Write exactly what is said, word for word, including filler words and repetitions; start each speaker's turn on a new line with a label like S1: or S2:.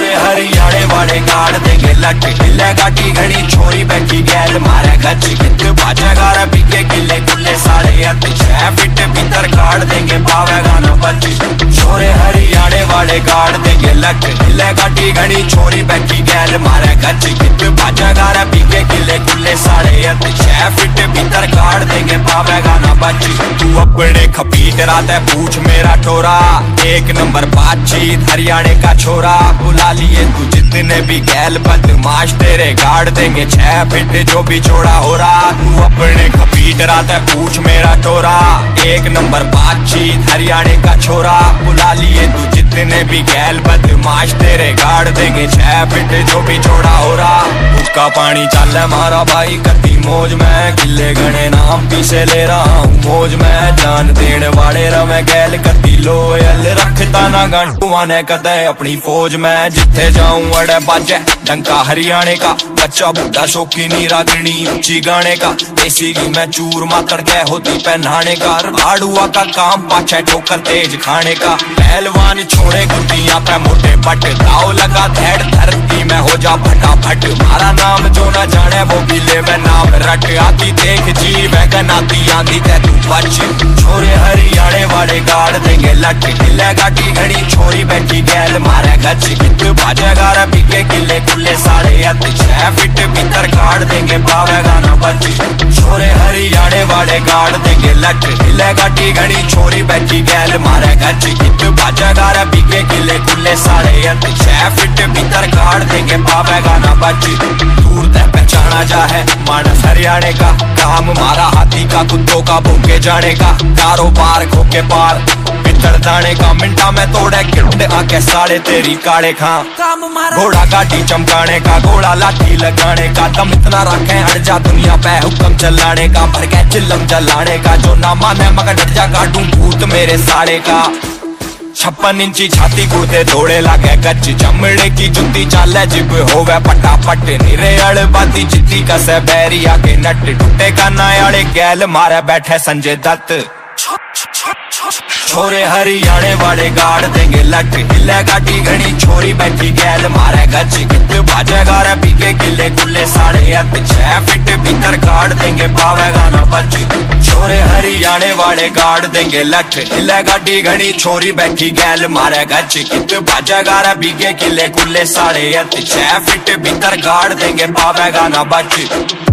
S1: छोरे हरियाणे वाले गाड़ देंगे लट, हिले गाटी घड़ी छोरी बैठी गैल मारे गच, कित बाजेगा रे बिके किले कुल्ले साढ़े अत, छह फिट भीतर गाड़ देंगे पावेगा न बच। छोरे हरियाणे वाले गाड़ देंगे लट, हिले गाटी घड़ी छोरी बैठी गैल मारे गच, कित बाजेगा रे बिके किले कुल्ले साढ़े अत, छह फिट भीतर गाड़ देंगे पावेगा न बच। तू अपने खपीट रात है पूछ मेरा टोरा, एक नंबर बातचीत हरियाणे का छोरा, बुला लिए तू जितने भी गैल बदमाश तेरे गाड़ देंगे छह फिट जो भी छोड़ा हो रहा। तू अपने खपीट रात है पूछ मेरा टोरा, एक नंबर बातचीत हरियाणे का छोरा, बुला लिए तू जितने भी गैल बदमाश तेरे गाड़ देंगे छह फिट जो भी छोड़ा हो रहा। उसका पानी चल मारा भाई करती मौज में, किले गणे नाम पीछे ले रहा हूँ मौज में, जान देने वाले रमे गैल करती लोयल, रखता ना गंटुआ ने कदे अपनी फौज में, जिथे जाऊं अड़े बाजे डंका हरियाणे का, बच्चा बुढ़ा शौकीनी रागनी ऊंची गाने का, देसी घी में चूर मातर गए होती पहनाने का, आड़ुआ का काम पाछे ठोकर तेज खाने का, पहलवान छोड़े गुद्दियां पे मोटे पट, दाव लगा धैड़ धरती में हो जा फटाफट, मारा नाम जो न जाने वो बिले में नाम रट, आती देख जी वैगन आती आंधी ते तू बच। छोरे हरियाणे वाले गाड़ देंगे लट, हिले गाटी घड़ी छोरी बैठी गैल मारे गच, कित बाजेगा रे बिके किले कुल्ले साढ़े अत, छह फिट भीतर गाड़ देंगे पावेगा न बच। छोरे हरियाणे वाले गाड़ देंगे लट, हिले गाटी घड़ी छोरी बैठी गैल मारे गच, कित बाजेगा रे बिके किले कुल्ले साढ़े अत, छह फिट भीतर गाड़ देंगे पावेगा न बच। दूर तक पहचाना जा है मानस हरियाणे का, काम मारा हाथी का कुत्तों का भूखे जाने का, कारोबार खोके पार पितड़ दाने का, मिंटा में तोड़े किट आके साड़े तेरी काले खां, घोड़ा गाड़ी चमकाने का, घोड़ा लाठी लगाने का, दम इतना रखे हट जा दुनिया पे हुक्म चलाने का, भर के चिल्लम जलाने का, जो ना माने मगर डट जा काटूं भूत मेरे साड़े का। छप्पन इंची छाती कुर्ते दौड़े लागे गच, चमड़े की जुत्ती चाले जिब होवे पटापट, निरे अड़ बाती जिद्दी कसे बैरी आके नट, टूटे का नायाड़े गैल मारे बैठे संजय दत्त। छोरे हरियाणे वाले गाड़ देंगे लट, हिले गाटी घड़ी छोरी बैठी गैल मारे गच, कित बाजेगा रे बिके किले कुल्ले साढ़े अत, छह फिट भीतर गाड़ देंगे पावेगा न बच। छोरे हरियाणे वाले गाड़ देंगे लट, हिले गाटी घड़ी छोरी बैठी गैल मारे गच, कित बाजेगा रे बिके किले कुल्ले साढ़े अत, छह फिट भीतर गाड़ देंगे पावेगा न बच।